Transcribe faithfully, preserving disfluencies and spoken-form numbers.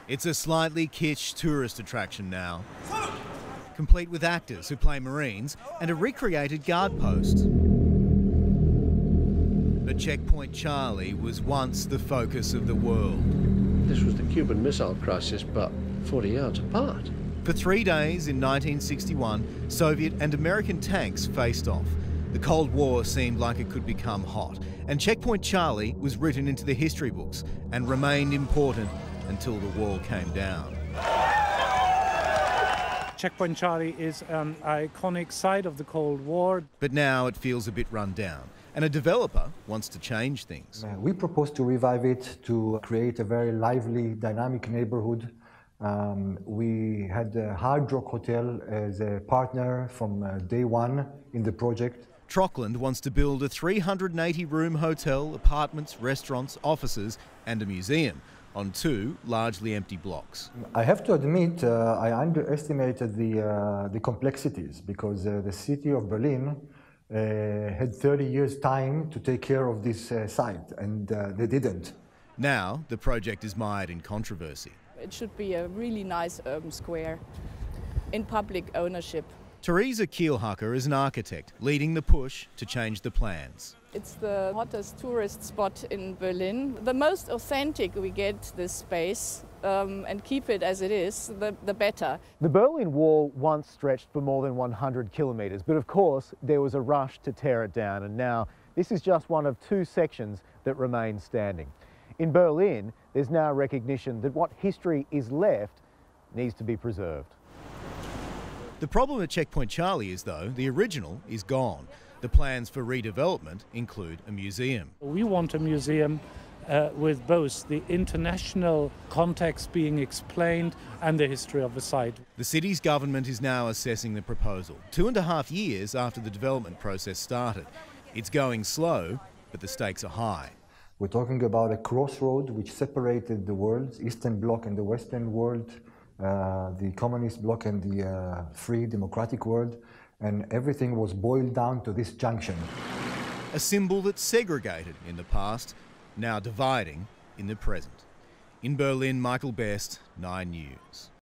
It's a slightly kitsch tourist attraction now, complete with actors who play Marines and a recreated guard post. But Checkpoint Charlie was once the focus of the world. This was the Cuban Missile Crisis, but forty yards apart. For three days in nineteen sixty-one, Soviet and American tanks faced off. The Cold War seemed like it could become hot, and Checkpoint Charlie was written into the history books and remained important until the wall came down. Checkpoint Charlie is an iconic site of the Cold War. But now it feels a bit run down, and a developer wants to change things. Uh, we propose to revive it, to create a very lively, dynamic neighborhood. Um, we had the Hard Rock Hotel as a partner from uh, day one in the project. Trockland wants to build a three hundred eighty room hotel, apartments, restaurants, offices and a museum on two largely empty blocks. I have to admit, uh, I underestimated the, uh, the complexities because uh, the city of Berlin uh, had thirty years time to take care of this uh, site, and uh, they didn't. Now the project is mired in controversy. It should be a really nice urban square in public ownership. Theresa Kielhacker is an architect leading the push to change the plans. It's the hottest tourist spot in Berlin. The most authentic we get this space um, and keep it as it is, the, the better. The Berlin Wall once stretched for more than one hundred kilometres, but of course there was a rush to tear it down, and now this is just one of two sections that remain standing. In Berlin, there's now recognition that what history is left needs to be preserved. The problem at Checkpoint Charlie is, though, the original is gone. The plans for redevelopment include a museum. We want a museum uh, with both the international context being explained and the history of the site. The city's government is now assessing the proposal, two and a half years after the development process started. It's going slow, but the stakes are high. We're talking about a crossroad which separated the worlds, Eastern Bloc and the Western world, uh, the communist bloc and the uh, free democratic world, and everything was boiled down to this junction. A symbol that segregated in the past, now dividing in the present. In Berlin, Michael Best, Nine News.